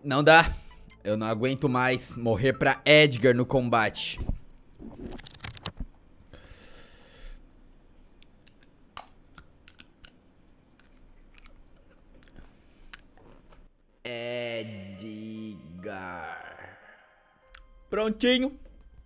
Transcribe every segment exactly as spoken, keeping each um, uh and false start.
Não dá. Eu não aguento mais morrer pra Edgar no combate. Edgar. Prontinho.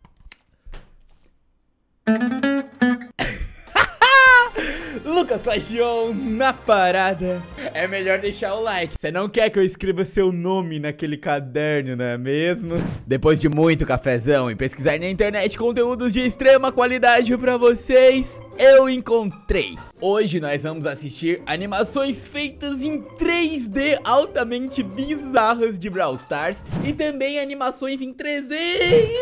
Lucas Clash na parada. É melhor deixar o like. Você não quer que eu escreva seu nome naquele caderno, não é mesmo? Depois de muito cafezão e pesquisar na internet conteúdos de extrema qualidade pra vocês, eu encontrei. Hoje nós vamos assistir animações feitas em três D altamente bizarras de Brawl Stars e também animações em trezentos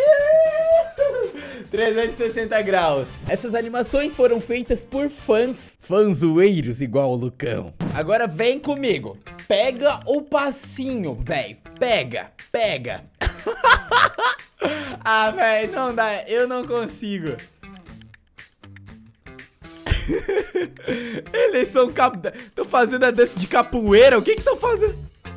e sessenta graus. Essas animações foram feitas por fãs, fanzoeiros igual o Lucão. Agora vem comigo. Pega o passinho, velho. Pega, pega. Ah, velho, não dá. Eu não consigo. Eles são cap... Estão fazendo a dança de capoeira. O que que estão fazendo?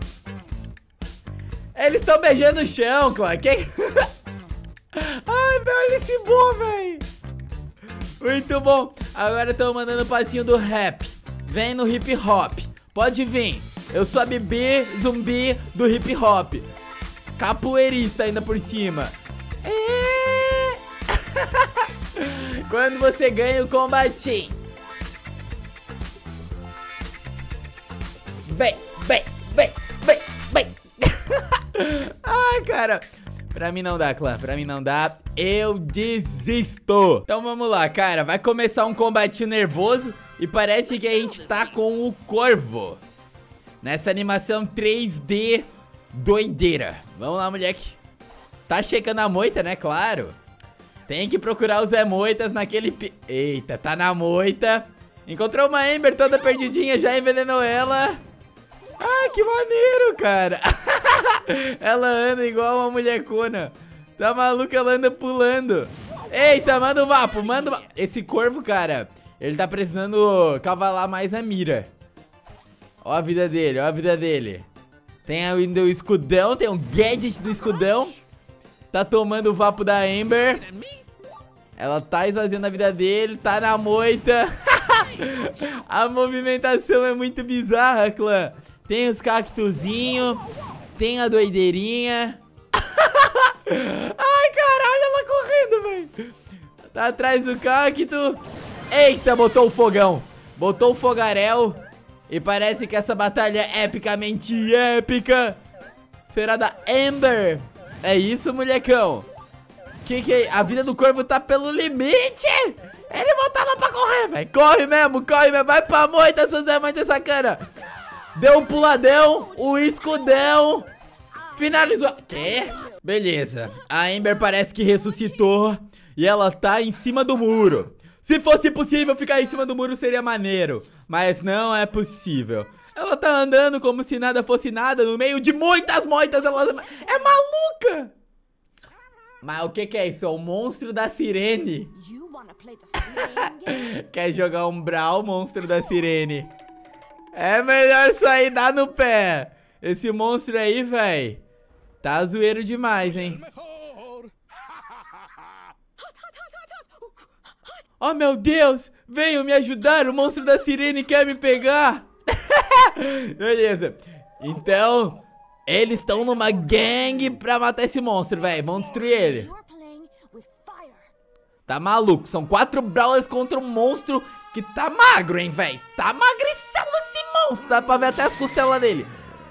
Eles estão beijando o chão, claro. Que... Ai, velho, olha esse bom, velho. Muito bom. Agora estão mandando o passinho do rap. Vem no hip hop. Pode vir. Eu sou a bebê zumbi do hip hop. Capoeirista ainda por cima. É... Quando você ganha o combatinho. Vem, vem, vem, vem, vem. Ai, cara. Pra mim não dá, clã, pra mim não dá. Eu desisto. Então vamos lá, cara. Vai começar um combatinho nervoso. E parece que a gente tá com o Corvo nessa animação três D doideira. Vamos lá, moleque. Tá checando a moita, né? Claro. Tem que procurar os Zé Moitas naquele... Pi... Eita, tá na moita. Encontrou uma Amber toda perdidinha. Já envenenou ela. Ah, que maneiro, cara. Ela anda igual uma molecona. Tá maluca, ela anda pulando. Eita, manda o vapo, manda o vapo. Esse corvo, cara, ele tá precisando cavalar mais a mira. Ó a vida dele, ó a vida dele. Tem ainda o escudão, tem um gadget do escudão. Tá tomando o vapo da Amber. Ela tá esvaziando a vida dele, tá na moita. A movimentação é muito bizarra, clã. Tem os cactuzinhos. Tem a doideirinha. Ai, caralho, ela correndo, velho. Tá atrás do cacto. Eita, botou o fogão. Botou o fogaréu. E parece que essa batalha é epicamente épica. Será da Amber? É isso, molecão? Que que é? A vida do corvo tá pelo limite. Ele volta lá pra correr, velho. Corre mesmo, corre mesmo. Vai pra moita, seu Zé Moita sacana. Deu um puladão, o escudão. Finalizou. Quê? Beleza. A Amber parece que ressuscitou. E ela tá em cima do muro. Se fosse possível ficar em cima do muro seria maneiro. Mas não é possível. Ela tá andando como se nada fosse nada. No meio de muitas moitas. Ela é maluca. Mas o que que é isso? É o monstro da sirene. Quer jogar um Brawl, monstro da sirene? É melhor sair dar no pé. Esse monstro aí, véi, tá zoeiro demais, hein? Oh, meu Deus. Venham me ajudar. O monstro da sirene quer me pegar. Beleza. Então, eles estão numa gangue pra matar esse monstro, velho. Vão destruir ele. Tá maluco. São quatro brawlers contra um monstro que tá magro, hein, velho. Tá magricelo esse monstro. Dá pra ver até as costelas dele.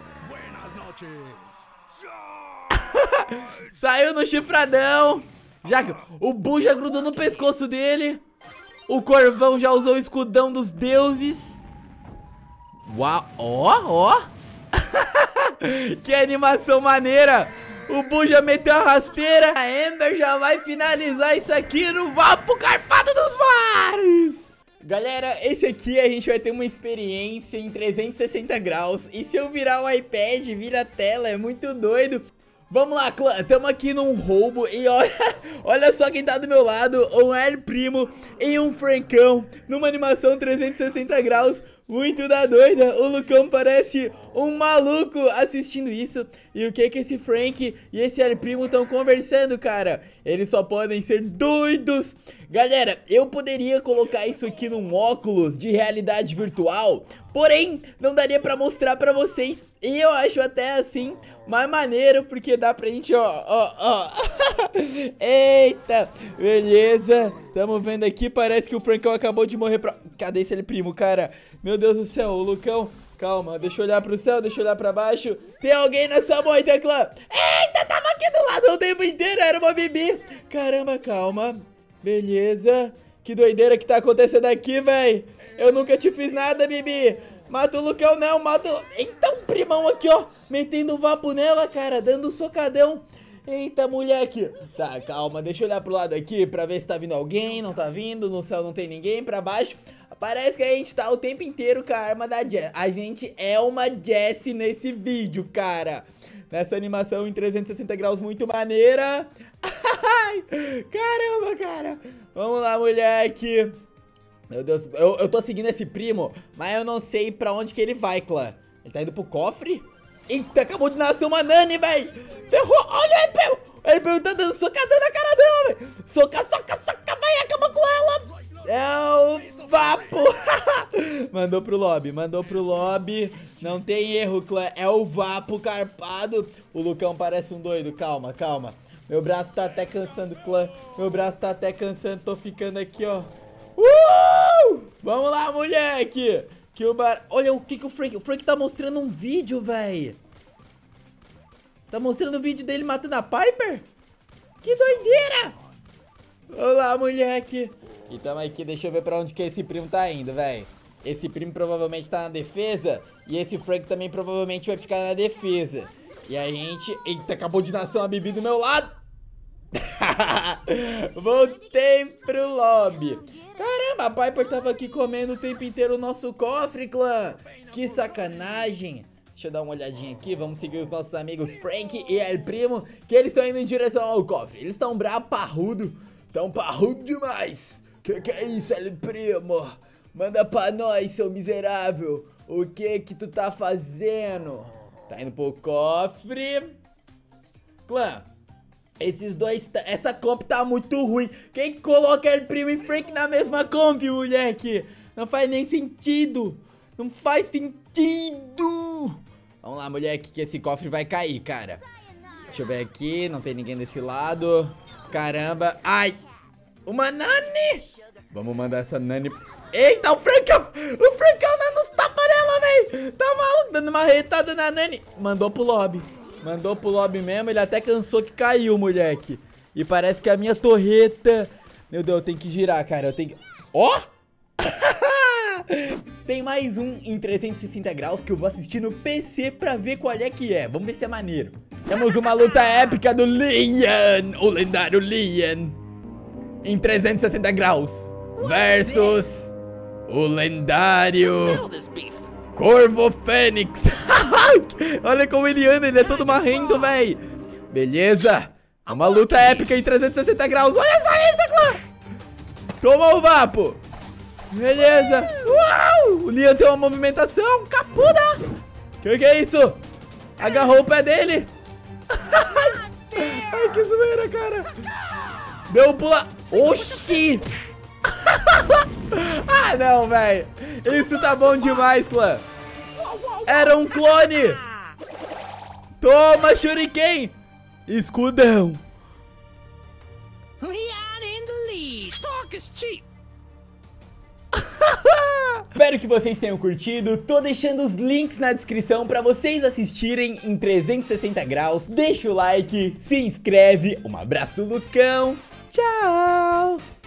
Saiu no chifradão. Já que o Buu já grudou no pescoço dele. O Corvão já usou o escudão dos deuses. Uau, ó, ó. Que animação maneira. O Buu já meteu a rasteira. A Amber já vai finalizar isso aqui no Vapo Carpado dos Mares. Galera, esse aqui a gente vai ter uma experiência em trezentos e sessenta graus. E se eu virar o iPad, vira a tela, é muito doido. Vamos lá, clã, estamos aqui num roubo e olha, olha só quem tá do meu lado, um El Primo e um Francão, numa animação trezentos e sessenta graus, muito da doida. O Lucão parece um maluco assistindo isso. E o que que esse Frank e esse El Primo estão conversando, cara? Eles só podem ser doidos. Galera, eu poderia colocar isso aqui num óculos de realidade virtual, porém, não daria pra mostrar pra vocês. E eu acho até assim mais maneiro, porque dá pra gente, ó, ó, ó. Eita, beleza. Tamo vendo aqui, parece que o Francão acabou de morrer pra... Cadê esse El Primo, cara? Meu Deus do céu, o Lucão... Calma, deixa eu olhar pro céu, deixa eu olhar pra baixo. Tem alguém nessa moita, clã? Eita, tava aqui do lado o tempo inteiro, era uma Bibi. Caramba, calma. Beleza. Que doideira que tá acontecendo aqui, véi. Eu nunca te fiz nada, Bibi. Mata o Lucão, não, mata o... Eita, um primão aqui, ó. Metendo vapo nela, cara, dando um socadão. Eita, moleque. Tá, calma, deixa eu olhar pro lado aqui pra ver se tá vindo alguém. Não tá vindo, no céu não tem ninguém. Pra baixo, parece que a gente tá o tempo inteiro com a arma da Jess. A gente é uma Jessie nesse vídeo, cara. Nessa animação em trezentos e sessenta graus muito maneira. Caramba, cara. Vamos lá, moleque. Meu Deus, eu, eu tô seguindo esse primo, mas eu não sei pra onde que ele vai, clã. Ele tá indo pro cofre? Eita, acabou de nascer uma Nani, véi. Ferrou, olha ele, Pel. Ele tá dando socadão na cara dela, véi. Soca, soca, soca, vai, acaba com ela. É o vapo. Mandou pro lobby, mandou pro lobby. Não tem erro, clã, é o vapo carpado. O Lucão parece um doido, calma, calma. Meu braço tá até cansando, clã. Meu braço tá até cansando, tô ficando aqui, ó. Uh! Vamos lá, moleque. Que o bar... Olha o que que o Frank... O Frank tá mostrando um vídeo, velho. Tá mostrando o vídeo dele matando a Piper? Que doideira. Vamos lá, moleque. E tamo aqui, deixa eu ver pra onde que esse primo tá indo, velho. Esse primo provavelmente tá na defesa. E esse Frank também provavelmente vai ficar na defesa. E a gente... Eita, acabou de nascer uma Bibi do meu lado. Voltei pro lobby. Caramba, a Piper tava aqui comendo o tempo inteiro o nosso cofre, clã. Que sacanagem. Deixa eu dar uma olhadinha aqui, vamos seguir os nossos amigos Frank e El Primo, que eles estão indo em direção ao cofre. Eles estão bravo, parrudo, tão parrudo demais. Que que é isso, El Primo? Manda pra nós, seu miserável. O que que tu tá fazendo? Tá indo pro cofre. Clã, esses dois, essa comp tá muito ruim. Quem coloca El Primo e Frank na mesma comp, moleque? Não faz nem sentido. Não faz sentido. Vamos lá, moleque, que esse cofre vai cair, cara. Deixa eu ver aqui, não tem ninguém desse lado. Caramba, ai. Uma Nani. Vamos mandar essa Nani. Eita, o Francão. O Francão dando uns tapas nela, véi. Tá maluco, dando uma retada na Nani. Mandou pro lobby. Mandou pro lobby mesmo, ele até cansou que caiu, moleque. E parece que a minha torreta... Meu Deus, eu tenho que girar, cara, eu tenho que... Ó! Oh! Tem mais um em trezentos e sessenta graus que eu vou assistir no P C pra ver qual é que é. Vamos ver se é maneiro. Temos uma luta épica do Leon, o lendário Leon, em trezentos e sessenta graus versus o lendário Corvo Fênix. Olha como ele anda, ele é todo marrento, véi. Beleza. Uma luta épica em trezentos e sessenta graus. Olha só isso, clã. Toma o vapo. Beleza. Uau. O Leon tem uma movimentação capuda. Que que é isso? Agarrou o pé dele. Ai, que zoeira, cara. Deu um pula. Oxi. Ah, não, velho. Isso tá bom demais, clã. Era um clone. Toma, Shuriken. Escudão. Espero que vocês tenham curtido. Tô deixando os links na descrição pra vocês assistirem em trezentos e sessenta graus. Deixa o like, se inscreve. Um abraço do Lucão. Tchau.